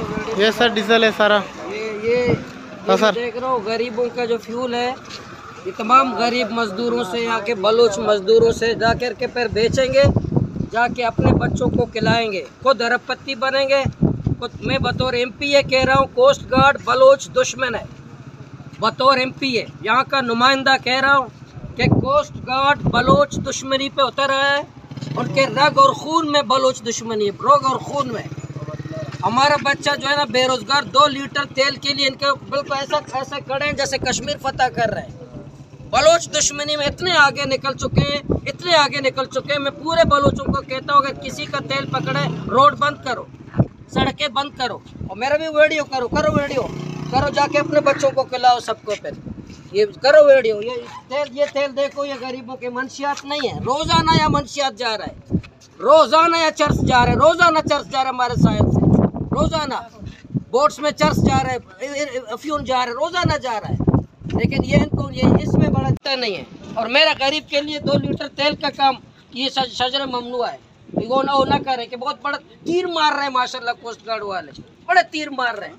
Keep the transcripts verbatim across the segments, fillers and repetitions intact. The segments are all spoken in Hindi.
ये सर डीजल है सारा। ये ये, ये सर देख रहा हूँ गरीबों का जो फ्यूल है, ये तमाम गरीब मजदूरों से, यहाँ के बलूच मजदूरों से जाकर के फिर बेचेंगे, जाके अपने बच्चों को खिलाएंगे, खुद अरबपति बनेंगे। खुद मैं बतौर एमपी ये कह रहा हूँ, कोस्ट गार्ड बलोच दुश्मन है। बतौर एमपी है यहाँ का नुमाइंदा कह रहा हूँ कि कोस्ट गार्ड बलोच दुश्मनी पे उतर है। उनके रग और खून में बलोच दुश्मनी है, रग और खून में। हमारा बच्चा जो है ना बेरोजगार, दो लीटर तेल के लिए इनके बिल्कुल ऐसा ऐसे खड़े हैं जैसे कश्मीर फतह कर रहे हैं। बलोच दुश्मनी में इतने आगे निकल चुके हैं, इतने आगे निकल चुके हैं। मैं पूरे बलोचों को कहता हूँ, अगर किसी का तेल पकड़े, रोड बंद करो, सड़कें बंद करो, और मेरा भी वीडियो करो करो वीडियो करो, जाके अपने बच्चों को खिलाओ सबको। फिर ये करो वीडियो। ये तेल ये तेल देखो, ये गरीबों के मंशियात नहीं है। रोजाना या मंशियात जा रहा है, रोजाना या चर्च जा रहा है, रोजाना चर्च जा रहा है हमारे साहिब से, रोजाना बोट्स में चर्च जा रहा है, अफ्यून जा रहा है, रोजाना जा रहा है। लेकिन ये इनको ये इसमें बढ़ता नहीं है। और मेरा गरीब के लिए दो लीटर तेल का काम, ये शजर ममनुआ है। वो ना वो ना करे कि बहुत बड़ा तीर मार रहे हैं माशाल्लाह कोस्ट गार्ड वाले, बड़े तीर मार रहे हैं।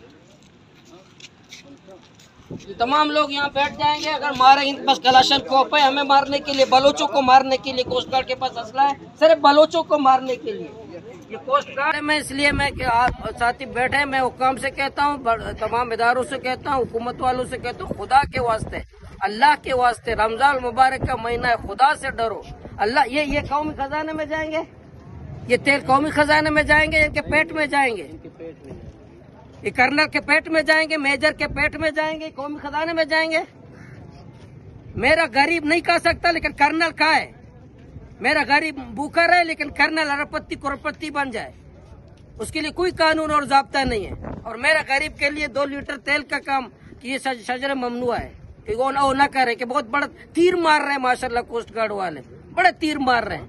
तमाम लोग यहाँ बैठ जाएंगे, अगर मारेंगे इनके पास कलाशन कोप है, हमें मारने के लिए, बलोचों को मारने के लिए कोस्ट गार्ड के पास असला है, सिर्फ बलोचों को मारने के लिए। ये कोस्ट गार्ड में इसलिए मैं आप साथी बैठे, मैं हुकाम से कहता हूँ, तमाम इदारों से कहता हूँ, हुकूमत वालों से कहता हूँ, खुदा के वास्ते, अल्लाह के वास्ते, रमजान मुबारक का महीना है, खुदा से डरो। अल्लाह ये ये कौमी खजाने में जाएंगे, ये तेल कौमी खजाने में जाएंगे, इनके पेट में जाएंगे, ये कर्नल के पेट में जाएंगे, मेजर के पेट में जाएंगे, कौमी खजाने में जाएंगे। मेरा गरीब नहीं खा सकता, लेकिन कर्नल खाए। मेरा गरीब भूखा रहे, लेकिन कर्नल अरबपति करोड़पति बन जाए, उसके लिए कोई कानून और जाब्ता नहीं है। और मेरा गरीब के लिए दो लीटर तेल का काम कि ये शजर ममनुआ है, कि वो ना, ना करे कि बहुत बड़ा तीर मार रहे हैं माशाल्लाह कोस्ट गार्ड वाले, बड़े तीर मार रहे हैं।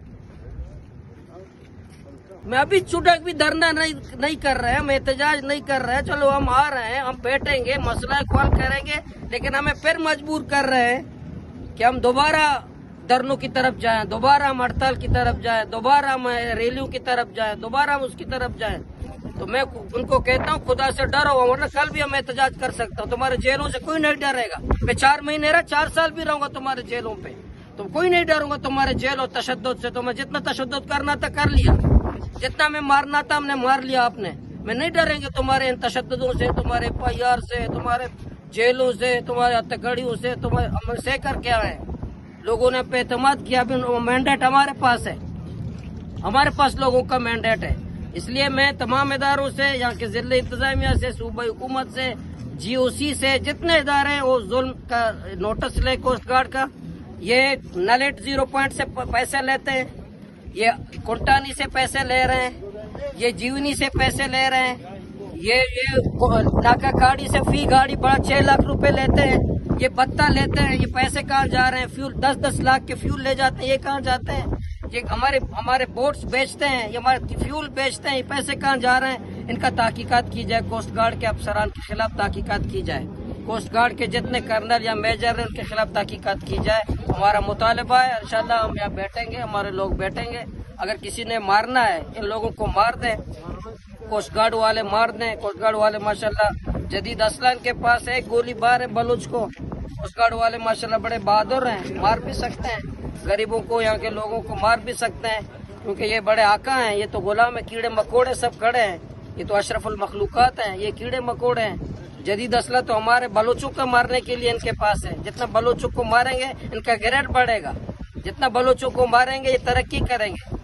मैं अभी छुटक भी धरना नहीं नहीं कर रहे हैं, हम एहतजाज नहीं कर रहे हैं। चलो हम आ रहे हैं, हम बैठेंगे, मसला हल करेंगे, लेकिन हमें फिर मजबूर कर रहे हैं कि हम दोबारा धरनों की तरफ जाएं, दोबारा हम हड़ताल की तरफ जाएं, दोबारा हम रैलियों की तरफ जाएं, दोबारा हम उसकी तरफ जाएं। तो मैं उनको कहता हूँ, खुदा से डरो, वरना कल भी हम एहतजाज कर सकता हूँ। तुम्हारे जेलों से कोई नहीं डरेगा। मैं चार महीने रहा, चार साल भी रहूंगा तुम्हारे जेलों पे, तो कोई नहीं डरूंगा तुम्हारे जेल और तशद्दुद से। तो मैं जितना तशद्दुद करना था कर लिया, जितना मैं मारना था हमने मार लिया आपने। मैं नहीं डरेंगे तुम्हारे इन तशद्दुदों से, तुम्हारे एफ आई आर से, तुम्हारे जेलों से, तुम्हारे हत्याकड़ियों से। तुम्हारे हम से कर क्या है, लोगों ने पे एतमाद किया। अभी मैंडेट हमारे पास है, हमारे पास लोगों का मैंडेट है। इसलिए मैं तमाम इदारों से, यहाँ के जिला इंतजामिया से, सूबाई हुकूमत से, जी ओ सी से, जितने इदारे हैं वो जुल्म का नोटिस ले कोस्ट गार्ड का। ये नलेट जीरो पॉइंट से पैसे लेते हैं, ये कुंटानी से पैसे ले रहे हैं, ये जीवनी से पैसे ले रहे हैं, ये ये नाका गाड़ी से फी गाड़ी बड़ा छह लाख रुपए लेते हैं, ये बत्ता लेते हैं। ये पैसे कहाँ जा रहे हैं? फ्यूल दस दस लाख के फ्यूल ले जाते हैं, ये कहाँ जाते हैं? ये हमारे हमारे बोट्स बेचते हैं, ये हमारे फ्यूल बेचते हैं, ये पैसे कहाँ जा रहे हैं? इनका तहकीकात की जाए, कोस्ट गार्ड के अफसरान के खिलाफ तहकीकात की जाए, कोस्ट गार्ड के जितने कर्नल या मेजर हैं उनके खिलाफ तहकीकात की जाए। हमारा मुतालबा है, इंशाल्लाह हम यहाँ बैठेंगे, हमारे लोग बैठेंगे। अगर किसी ने मारना है, इन लोगों को मार दें, कोस्ट गार्ड वाले मार दें। कोस्ट गार्ड वाले माशाल्लाह जदीद असलान के पास एक गोली बार है बलूच को। कोस्ट गार्ड वाले माशाल्लाह बड़े बहादुर हैं, मार भी सकते हैं गरीबों को, यहाँ के लोगों को मार भी सकते हैं, क्योंकि ये बड़े आका हैं। ये तो गुलाम है, कीड़े मकोड़े सब खड़े हैं, ये तो अशरफुल मखलूकात हैं, ये कीड़े मकोड़े हैं। जदीद असला तो हमारे बलोचों को मारने के लिए इनके पास है। जितना बलोचों को मारेंगे इनका ग्रेड बढ़ेगा, जितना बलोचों को मारेंगे ये तरक्की करेंगे।